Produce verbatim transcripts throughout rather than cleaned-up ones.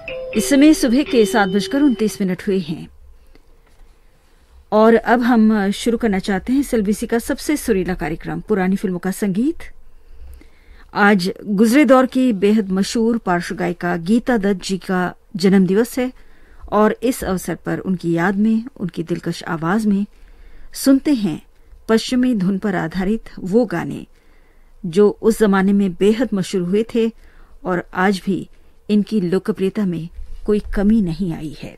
इस समय सुबह के सात बजकर उनतीस मिनट हुए हैं और अब हम शुरू करना चाहते हैं एसएलबीसी का सबसे सुरीला कार्यक्रम पुरानी फिल्मों का संगीत। आज गुजरे दौर की बेहद मशहूर पार्श्व गायिका गीता दत्त जी का जन्म दिवस है और इस अवसर पर उनकी याद में, उनकी दिलकश आवाज में सुनते हैं पश्चिमी धुन पर आधारित वो गाने जो उस जमाने में बेहद मशहूर हुए थे और आज भी इनकी लोकप्रियता में कोई कमी नहीं आई है।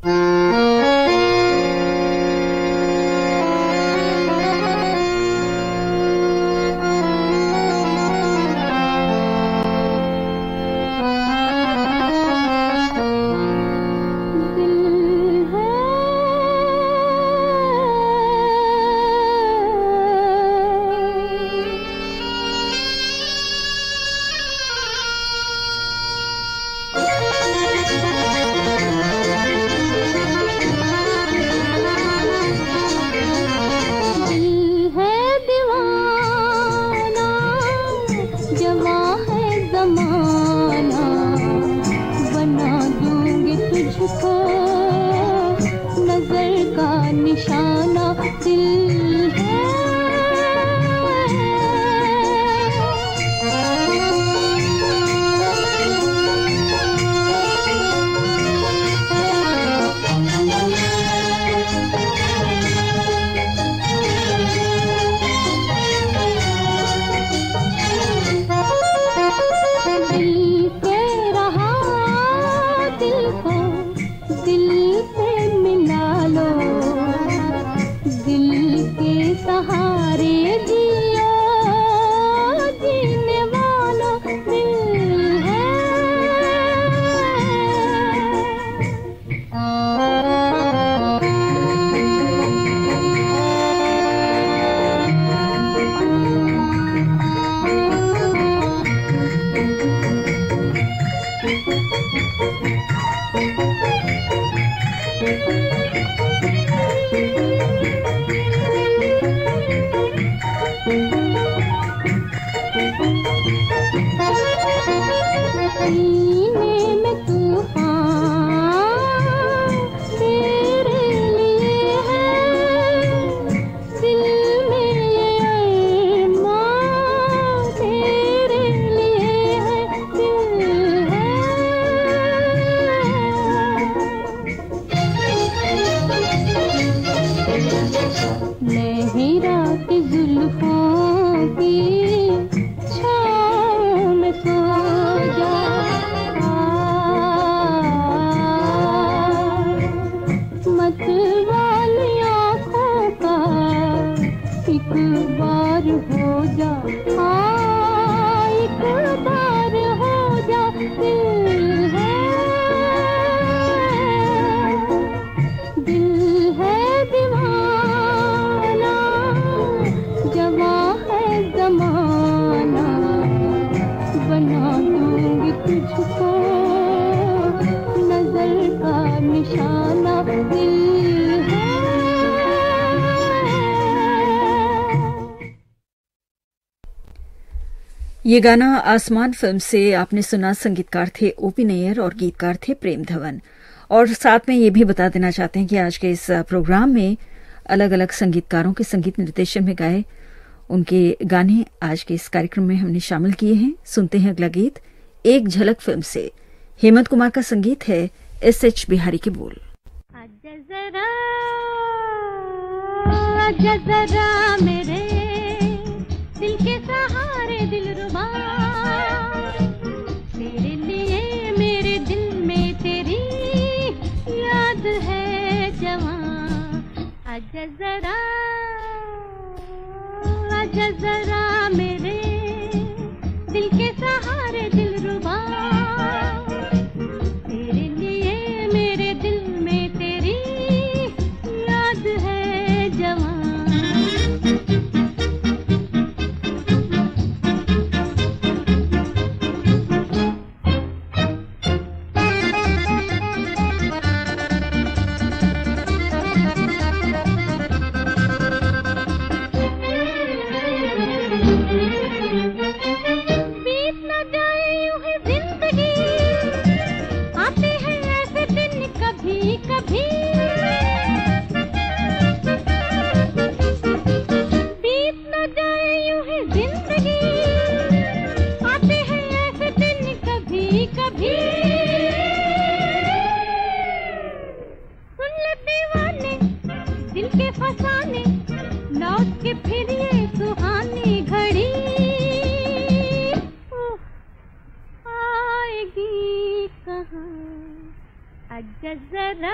ये गाना आसमान फिल्म से आपने सुना। संगीतकार थे ओपी नैयर और गीतकार थे प्रेम धवन। और साथ में ये भी बता देना चाहते हैं कि आज के इस प्रोग्राम में अलग अलग संगीतकारों के संगीत निर्देशन में गाए उनके गाने आज के इस कार्यक्रम में हमने शामिल किए हैं। सुनते हैं अगला गीत एक झलक फिल्म से। हेमंत कुमार का संगीत है, एस एच बिहारी के बोल। आजा जरा, आजा जरा मेरे दिल के सहारे दिलरुबा, तेरे लिए मेरे दिल में तेरी याद है जवां। आजा जरा, आजा जरा मेरे दिल के सहारे दिलरुबा, तेरे लिए मेरे दिल में तेरी याद है जवां। भी। सुन ले दीवाने दिल के फसाने, लौट के फिर ये सुहानी घड़ी आएगी कहाँ। आजा जरा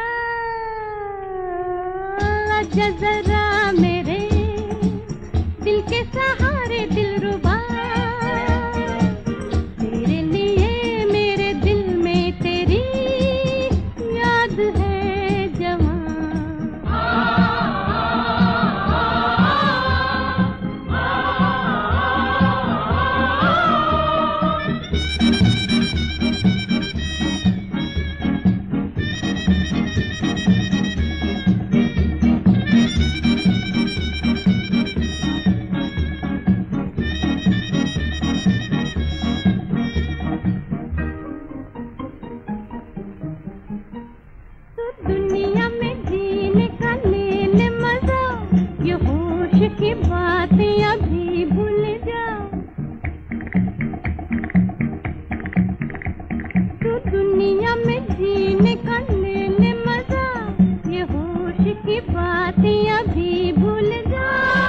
आजा जरा मेरे दिल के सहारे दिलरुबा, तेरे लिए मेरे दिल में तेरी याद है जवां। दुनिया में जीने का ले ले मजा, ये होश की बातें अभी भूल जा। तू दुनिया में जीने का ले ले मजा, ये होश की बातें अभी भूल जा।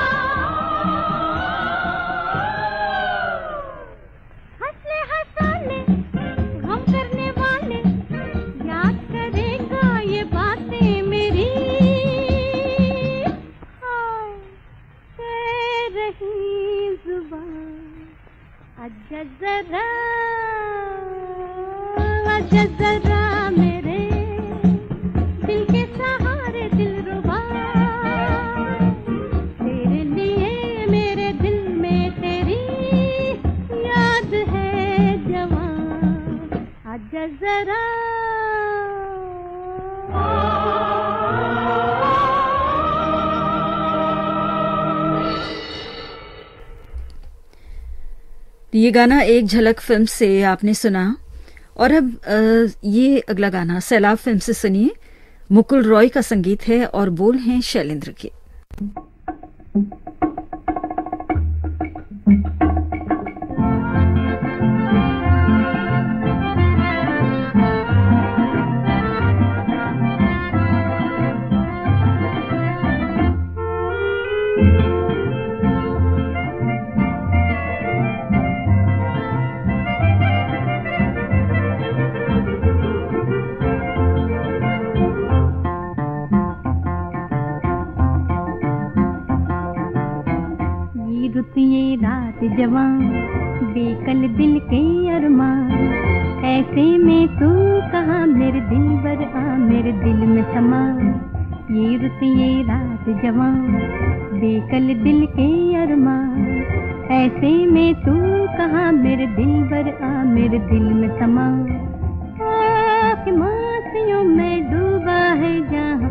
हंसने हंसाने गम करने वाले याद करेगा ये बातें मेरी। हाँ, कह रही जुबान आजा जरा आजा जरा मेरे दिल के सहारे दिलरुबा, तेरे लिए मेरे दिल में तेरी याद है जवां। आजा जरा ये गाना एक झलक फिल्म से आपने सुना। और अब अ, ये अगला गाना सैलाब फिल्म से सुनिए। मुकुल रॉय का संगीत है और बोल हैं शैलेंद्र के। ये रात जवां बेकल दिल के अरमां, ऐसे में तू कहाँ मेरे दिल बर आ मेरे दिल में समा। ये रुत ये रात जवां बेकल दिल के अरमां, ऐसे में तू कहाँ मेरे दिल बर आ मेरे दिल में समा। आँख मासियों में डूबा है जहाँ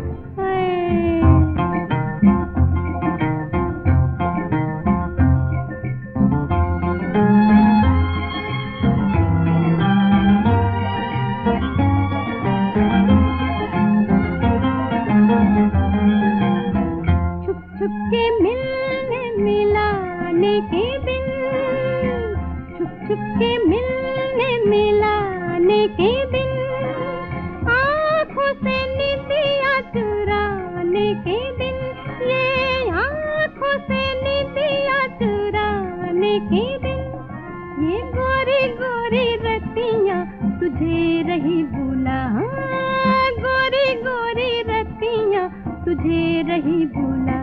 तुझे रही भूला।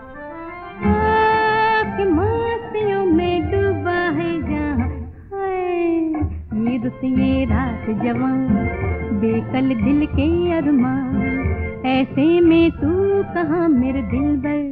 आँख मासियों में डूबा है जहाँ, ये रुत ये रात जवां बेकल दिल के अरमां, ऐसे में तू कहाँ मेरे दिल बर।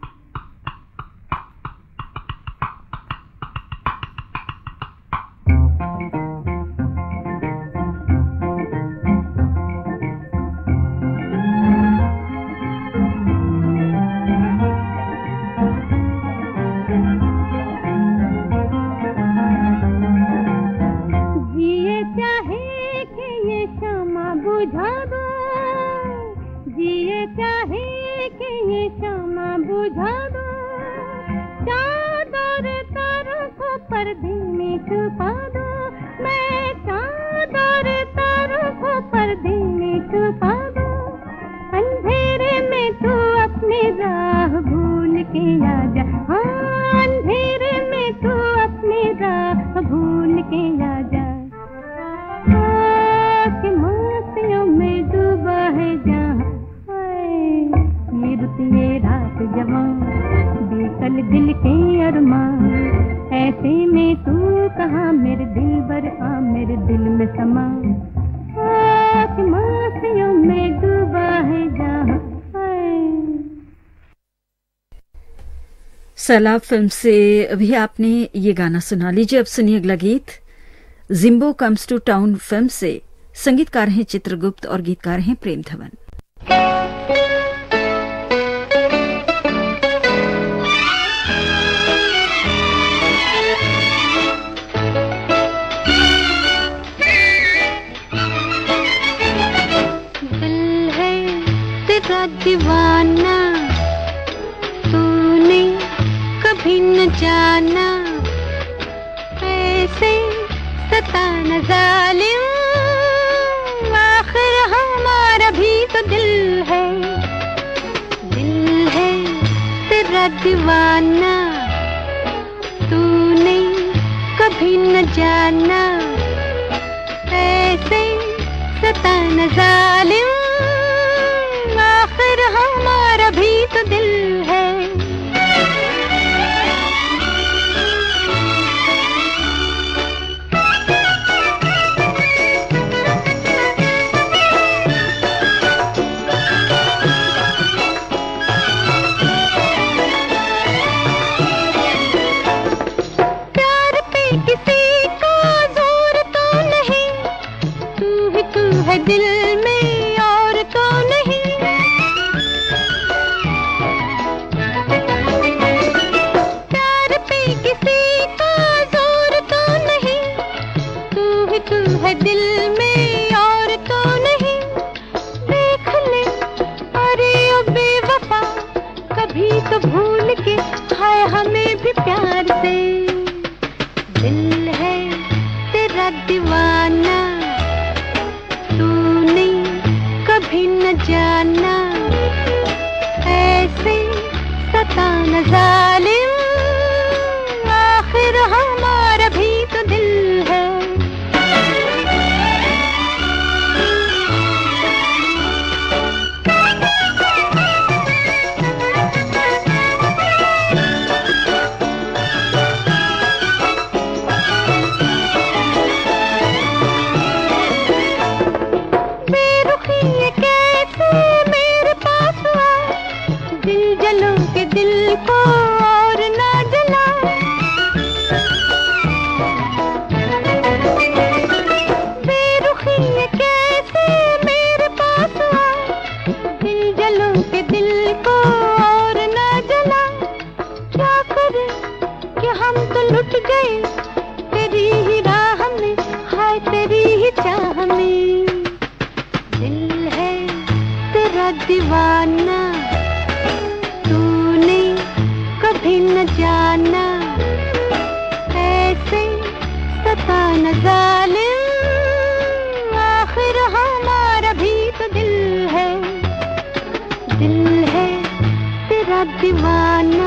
बुझा दो जिए चाहे कि ये क्षमा बुझा दो, चादर तारों को पर्दे में छुपा दो, मैं चादर सैलाब फिल्म से अभी आपने ये गाना सुना। लीजिए अब सुनिए अगला गीत। Jimbo comes to town film से संगीतकार हैं चित्रगुप्त और गीतकार हैं प्रेम धवन। दिल है तेरा दीवाना, तूने कभी न जाना, ऐसे सताना जालिम, आखिर हमारा भी तो दिल है। दिल है तेरा दीवाना, तूने कभी न जाना, ऐसे सताना जालिम, आखिर हमारा भी तो दिल है। दिल में और तो नहीं, प्यार पे किसी का जोर तो नहीं, तू ही तू है दिल में और तो नहीं। देख ले अरे ओ बेवफा, कभी तो भूल के खाए हमें भी प्यार से। दिल है तेरा दीवाना, कभी न जाना, ऐसे सताना जालिम, आखिर हमारा भी तो दिल है। दिल को और ना जला, बेरुखी ये कैसे मेरे पास आ, दिल जलो के दिल को और ना जला। क्या करे कि हम तो लुट गए तेरी ही राह में, हाय तेरी ही चाह में। दिल है तेरा दीवाना, कभी न जाना, ऐसे सताना जालिम, आखिर हमारा भी तो दिल है। दिल है तेरा दीवाना,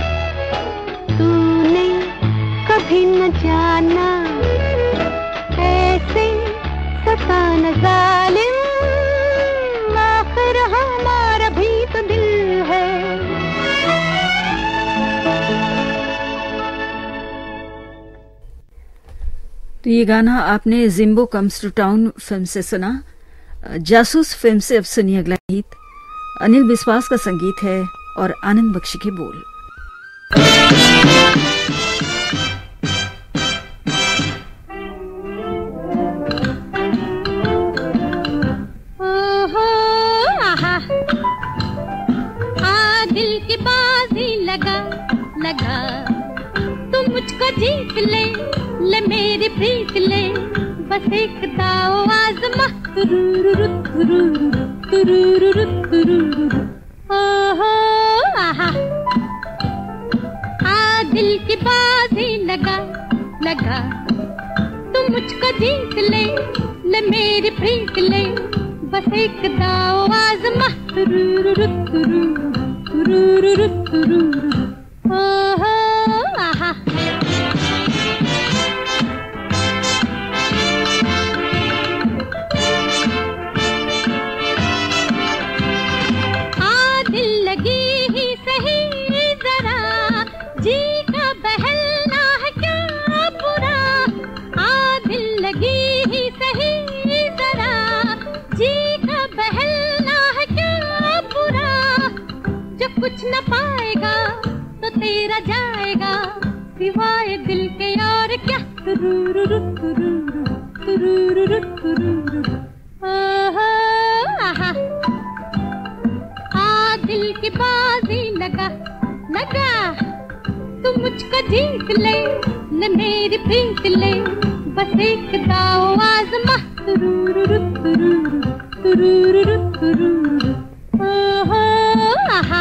तूने कभी न जाना, ऐसे सताना जालिम, आखिर हमारा भी तो दिल है। तो ये गाना आपने Jimbo comes to town film से सुना। जासूस फिल्म से अब सुनिए अगला गीत। अनिल विश्वास का संगीत है और आनंद बख्शी के बोल। ओहो आहा, आ दिल की बाजी लगा लगा, तू मुझको जीत ले ले मेरी प्रीत ले, बस एक दाव आज़मा। तुरुरुरु तुरुरुरु तुरुरुरु तुरुरुरु, ओहो आहा, आ दिल की बाजी लगा लगा, तू मुझको जीत ले ले मेरी प्रीत ले, बस एक दाव आज़मा। तुरुरुरु तुरुरुरु तुरुरुरु तुरुरुरु, ओहो आहा। कुछ न पाएगा तो तेरा जाएगा सिवाय दिल के और क्या। तुरुरुरु तुरुरु तुरुरुरु तुरुरु ओहो आहा आ दिल की बाजी लगा लगा तू मुझको जीत ले न मेरी प्रीत ले बस एक दाव आज़मा। तुरुरुरु तुरुरु तुरुरुरु तुरुरु ओहो आहा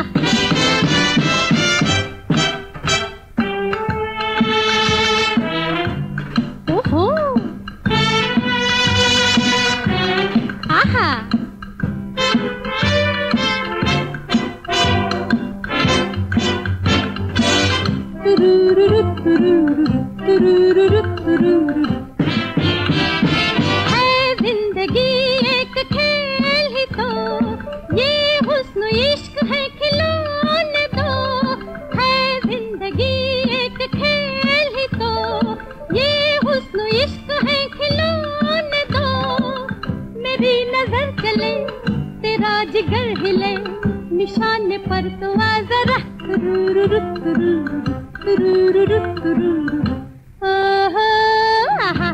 ओहो आहा तुरुरुरु तुरुरु तुरुरुरु तुरुरु है जिंदगी एक खेल ही तो ये हुस्न इश्क है खिलौने दो। है जिंदगी एक खेल ही तो ये हुस्न इश्क है खिलौने दो। मेरी नजर चले तेरा जिगर हिले निशाने पर तो आ जरा। तुरुरुरु तुरुरु तुरुरुरु तुरुरु ओहो आहा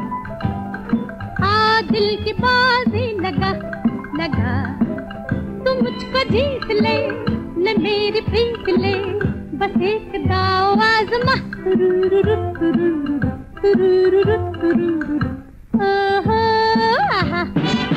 आ दिल की बाजी लगा लगा तू मुझको जीत ले न मेरी प्रीत ले बस एक दाव आज़मा। तुरुरुरु तुरुरु तुरुरुरु तुरुरु ओहो आहा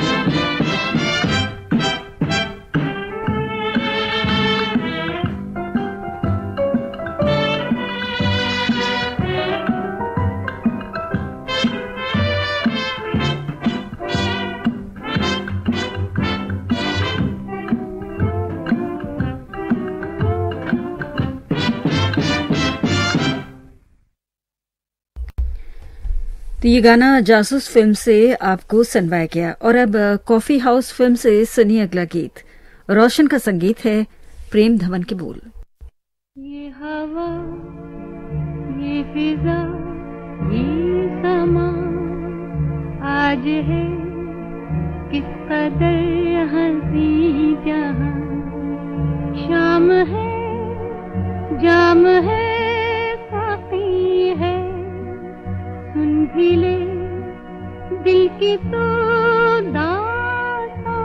तो ये गाना जासूस फिल्म से आपको सुनवाया गया। और अब कॉफी हाउस फिल्म से सुनिए अगला गीत। रोशन का संगीत है, प्रेम धवन के बोल। ये हवा ये फिजा ये समा आज है किस कदर हंसी जहां। शाम है जाम है साकी है सुन भी ले दिल की तो दास्तां।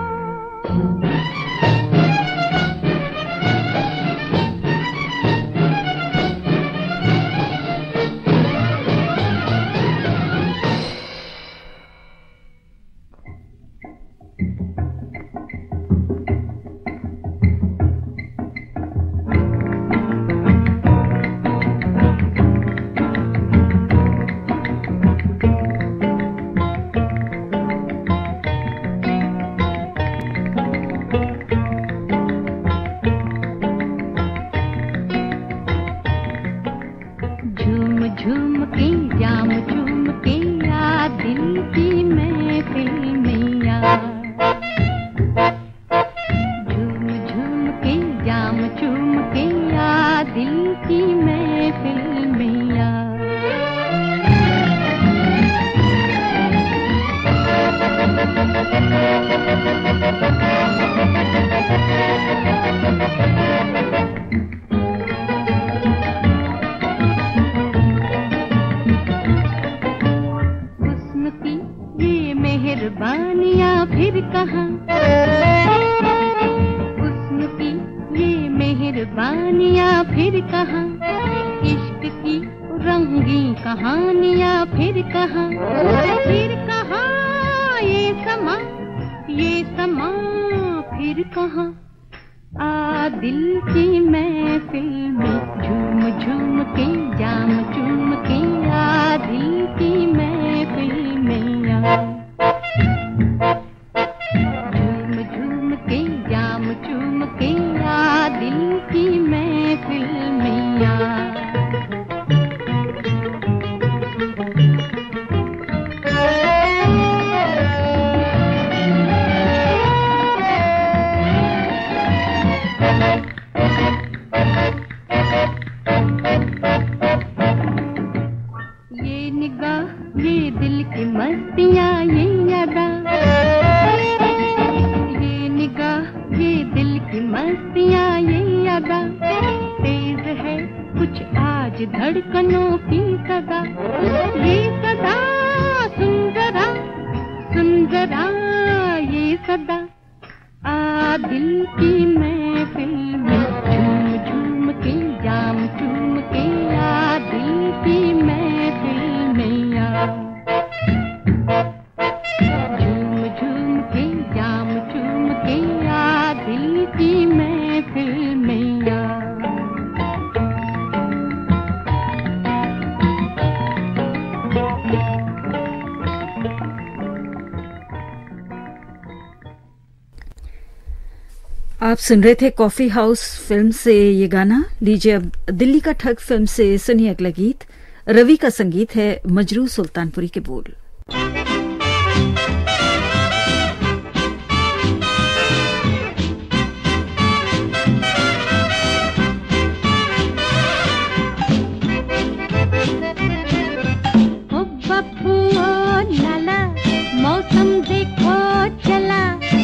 ये निगाह ये दिल की मस्तियाँ ये यादा सदा आ दिल की महफिल में झूम झूम के जाम चूम के आ दिल की महफिल में आ झूम झूम के जाम चूम के आ दिल की महफिल में आ। आप सुन रहे थे कॉफी हाउस फिल्म से ये गाना। लीजिए अब दिल्ली का ठग फिल्म से सुनिए अगला गीत। रवि का संगीत है, मजरू सुल्तानपुरी के बोल। ओ बप्पू ओ लाला मौसम देखो चला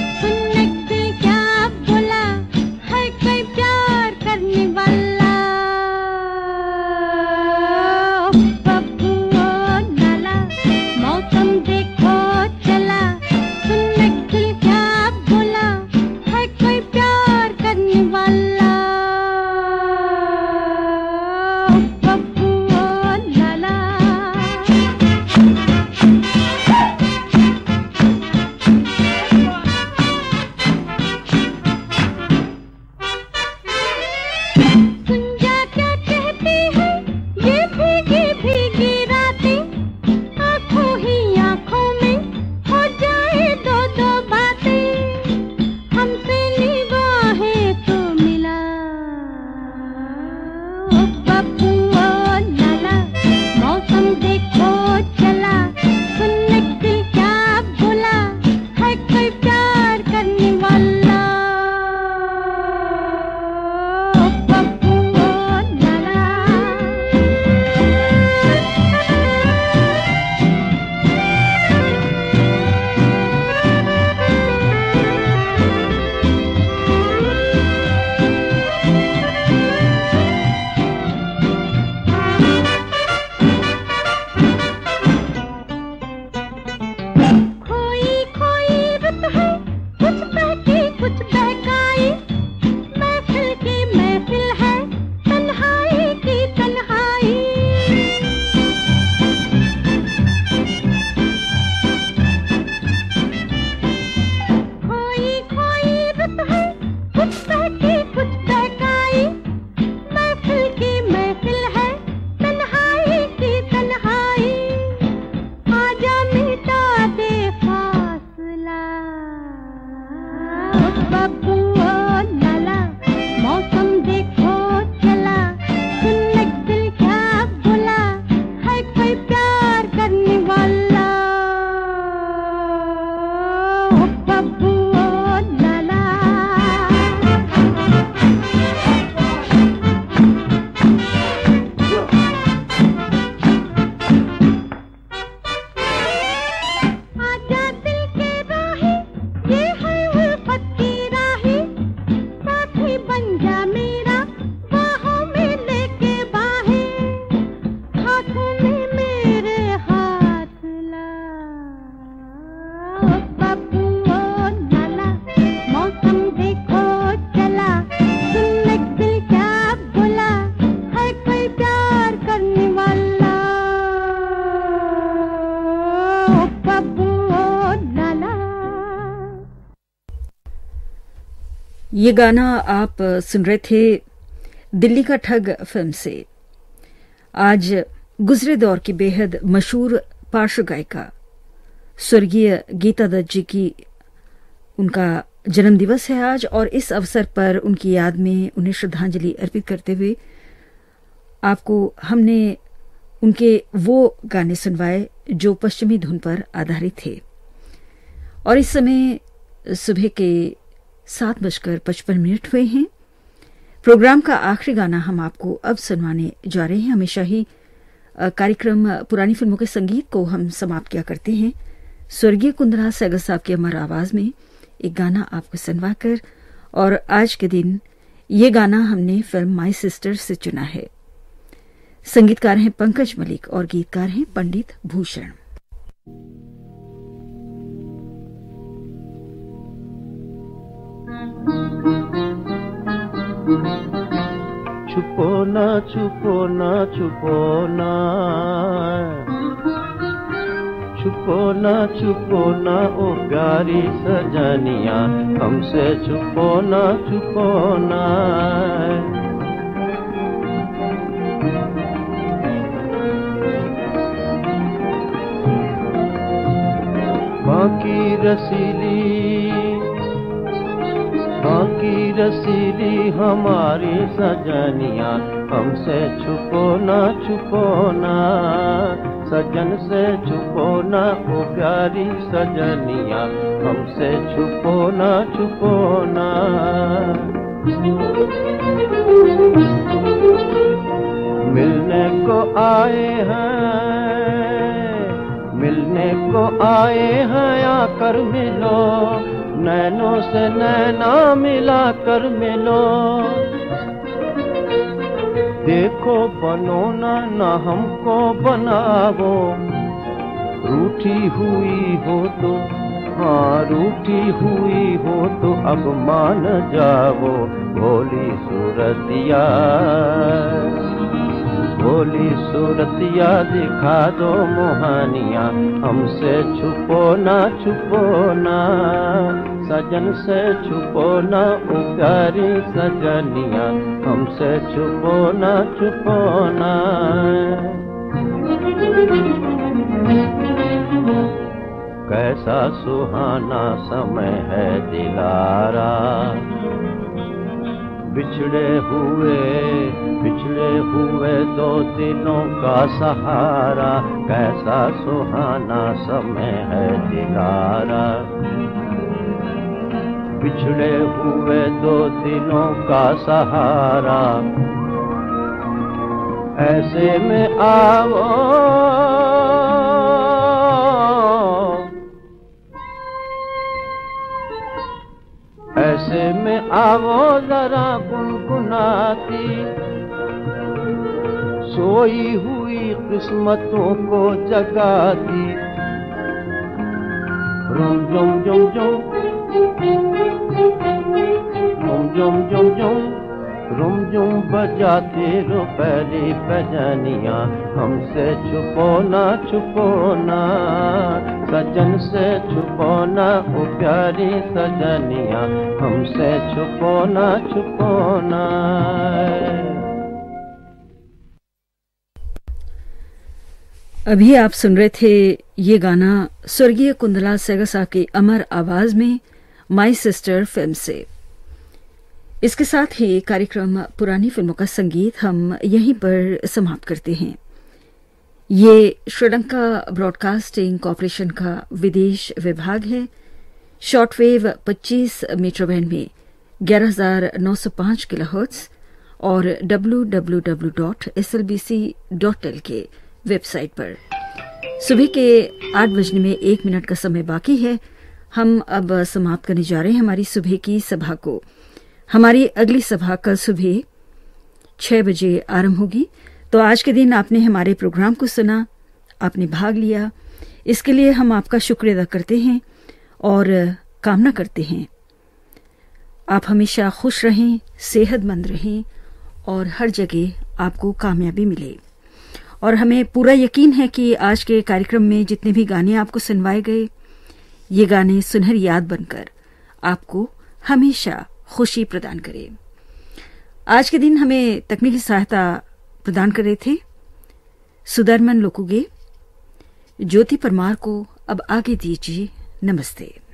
ये गाना आप सुन रहे थे दिल्ली का ठग फिल्म से। आज गुजरे दौर की बेहद मशहूर पार्श्व गायिका स्वर्गीय गीता दत्त जी की उनका जन्मदिवस है आज, और इस अवसर पर उनकी याद में उन्हें श्रद्धांजलि अर्पित करते हुए आपको हमने उनके वो गाने सुनवाए जो पश्चिमी धुन पर आधारित थे। और इस समय सुबह के सात बजकर पचपन मिनट हुए हैं। प्रोग्राम का आखिरी गाना हम आपको अब सुनवाने जा रहे हैं। हमेशा ही कार्यक्रम पुरानी फिल्मों के संगीत को हम समाप्त किया करते हैं स्वर्गीय कुंदरा सैगल साहब की अमर आवाज में एक गाना आपको सुनवा कर, और आज के दिन ये गाना हमने फिल्म माई सिस्टर से चुना है। संगीतकार हैं पंकज मलिक और गीतकार हैं पंडित भूषण। छुपो ना छुपो ना छुपो ना, छुपो ना छुपो ना ओ प्यारी सजनिया, हमसे छुपो ना छुपो ना। बाकी रसीली बाकी रसीली हमारी सजनिया, हमसे छुपो ना छुपो ना, सजन से छुपो ना ओ प्यारी सजनिया, हमसे छुपो ना छुपो ना। मिलने को आए हैं, मिलने को आए हैं, आकर मिलो, नैनों से नैना मिला कर मिलो। देखो बनो ना ना हमको बनावो, रूठी हुई हो तो, हाँ रूठी हुई हो तो अब मान जाओ, भोली सूरतिया भोली सूरतिया दिखा दो मोहानिया, हमसे छुपो ना छुपो ना, सजन से छुपो ना ओ प्यारी सजनिया, हमसे छुपो ना छुपो ना। कैसा सुहाना समय है दिलारा, बिछड़े हुए बिछड़े हुए दो दिलों का सहारा, कैसा सुहाना समय है दिलारा, बिछड़े हुए दो दिलों का सहारा, ऐसे में आओ ऐसे में आओ जरा गुनगुनाती, सोई हुई किस्मतों को जगाती, रुम जुम जुम जुम रुम जुम जुम जुम रुम जुम बजाते रो पहली बजनिया, हमसे छुपो ना छुपो ना, सजन से छुपो ना ओ प्यारी सजनिया, हमसे छुपो ना छुपो ना। अभी आप सुन रहे थे ये गाना स्वर्गीय कुंदला सेगसा की अमर आवाज में माई सिस्टर फिल्म से। इसके साथ ही कार्यक्रम पुरानी फिल्मों का संगीत हम यहीं पर समाप्त करते हैं। ये श्रीलंका ब्रॉडकास्टिंग कॉरपोरेशन का विदेश विभाग है। शॉर्टवेव पच्चीस मीटर बैंड में ग्यारह हजार नौ सौ पांच किलोहर्ट्ज और W W W dot S L B C dot L K website पर। सुबह के आठ बजने में एक मिनट का समय बाकी है। हम अब समाप्त करने जा रहे हैं हमारी सुबह की सभा को। हमारी अगली सभा कल सुबह छह बजे आरंभ होगी। तो आज के दिन आपने हमारे प्रोग्राम को सुना, आपने भाग लिया, इसके लिए हम आपका शुक्रिया अदा करते हैं और कामना करते हैं आप हमेशा खुश रहें, सेहतमंद रहें और हर जगह आपको कामयाबी मिले। और हमें पूरा यकीन है कि आज के कार्यक्रम में जितने भी गाने आपको सुनवाए गए, ये गाने सुनहरी याद बनकर आपको हमेशा खुशी प्रदान करे। आज के दिन हमें तकनीकी सहायता प्रदान कर रहे थे सुदर्मन लोकुगे। ज्योति परमार को अब आगे दीजिए नमस्ते।